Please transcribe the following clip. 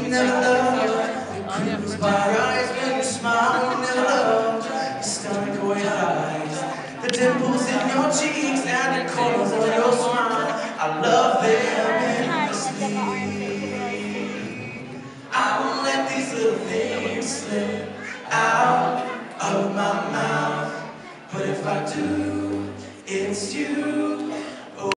never loved. Close my eyes when you smile, we never loved. Your stomach or your thighs, the dimples in your cheeks and the corners of your smile. I love them endlessly. I won't let these little things slip out of my mouth. But if I do, it's you.